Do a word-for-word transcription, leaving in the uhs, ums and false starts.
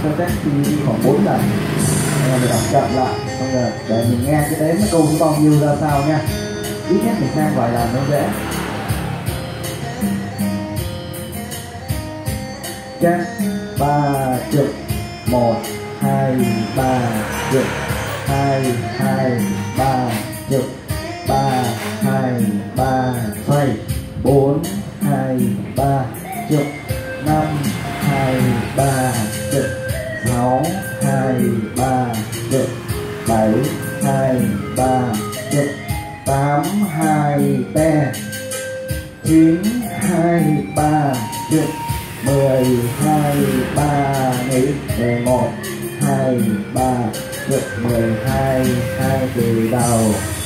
cho test đi khoảng bốn lần. Nên là mình đọc chậm lại, xong rồi để mình nghe cái đếm cái câu nó bao nhiêu ra sao nha. Ít nhất mình xem vài lần nó dễ. Chắc ba chục, một hai ba chục, hai hai ba chục, ba hai ba phẩy, bốn hai ba chục, năm hai ba chục, sáu hai ba chục, bảy hai ba chục, tám hai te, chín hai ba chục, mười hai ba nghĩ, mười một hai ba chục, mười hai hai từ đầu.